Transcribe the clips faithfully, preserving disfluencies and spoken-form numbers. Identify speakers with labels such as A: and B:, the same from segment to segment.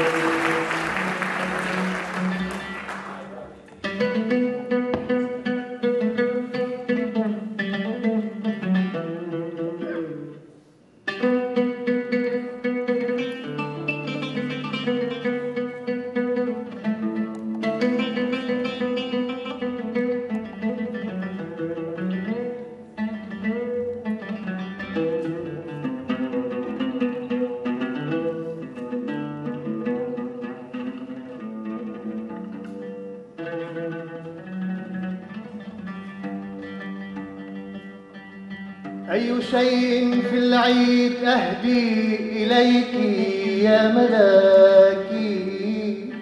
A: أي شيء في العيد أهدي إليك يا ملاكي،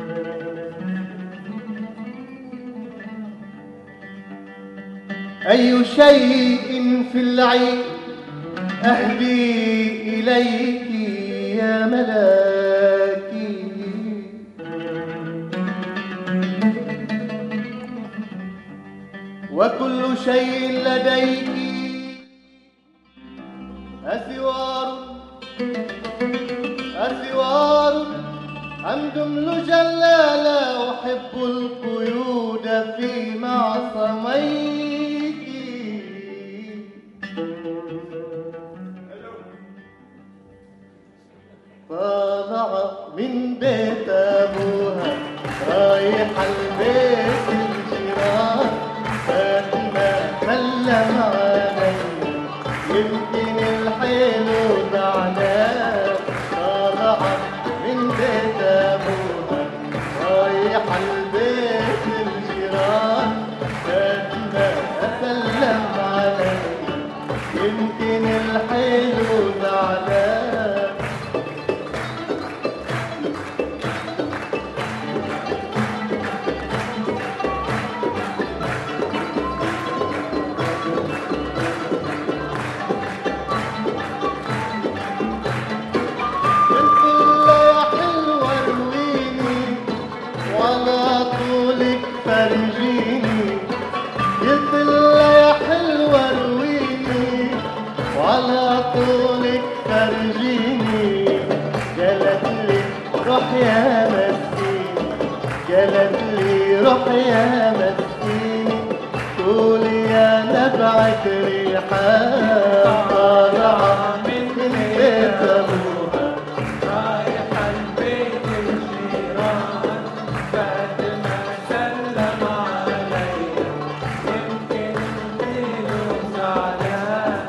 A: أي شيء في العيد أهدي إليك يا ملاكي، وكل شيء لديك أثوار أثوار حمد جلال، أحب القيود في معصميك، طالع من بيت أبوها رايح البيت الجيران، فاتنا سلم علي يمكن الحلو زعلان، طالعة من بيت أبوها رايح البيت الجيران، فاتنا أسلم علي يمكن الحلو زعلان. فرجيني قلت لها يا حلوة رويني وعلى طولك فرجيني، قالت لي روح يا مسكيني، قالت لي روح يا مسكيني، قولي يا نبعة ريحان طالعة من بيت أبوها رايحة البيت الجيران، فاتنا سلم علي يمكن الحلو زعلان.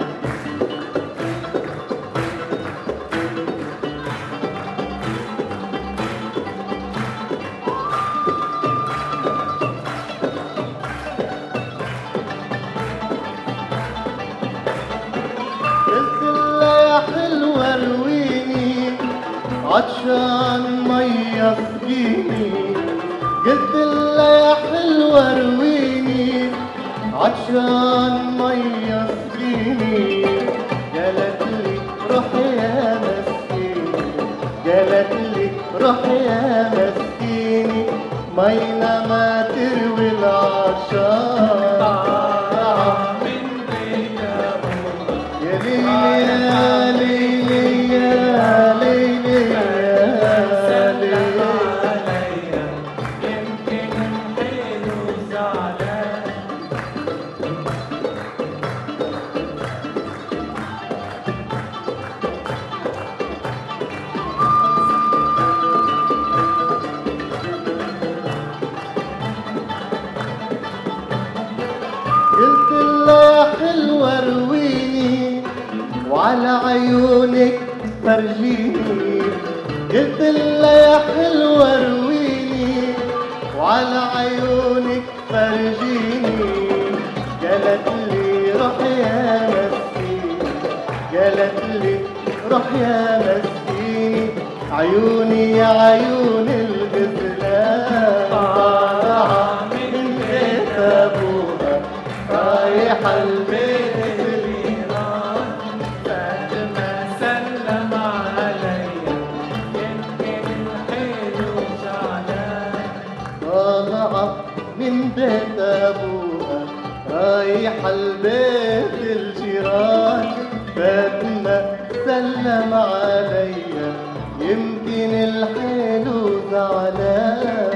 A: قلت لها يا حلوة رويني عطشان مية اسقيني، قلت لها يا حلوة رويني عطشان مية اسقيني، قالت لي روح يا مسكيني، قالت لي روح يا مسكيني، مينا ما تروي العطشان من بيت أبوها يا ليلي يا ليلي يا ليلي عليا يمكن الحلو زعلان. قلت لها يا حلوة رويني وعلى عيونك فرجيني، قلت لها يا حلوة رويني وعلى عيونك فرجيني، قالت لي روح يا مسكيني، قالت لي روح يا مسكيني، عيوني يا عيون الغزلان طالعة من بيت أبوها رايحة البيت الجيران، فاتما سلم علي يمكن الحلو زعلان، طالعة من بيت أبوها رايحة البيت الجيران، فاتما سلم علي يمكن الحلو زعلان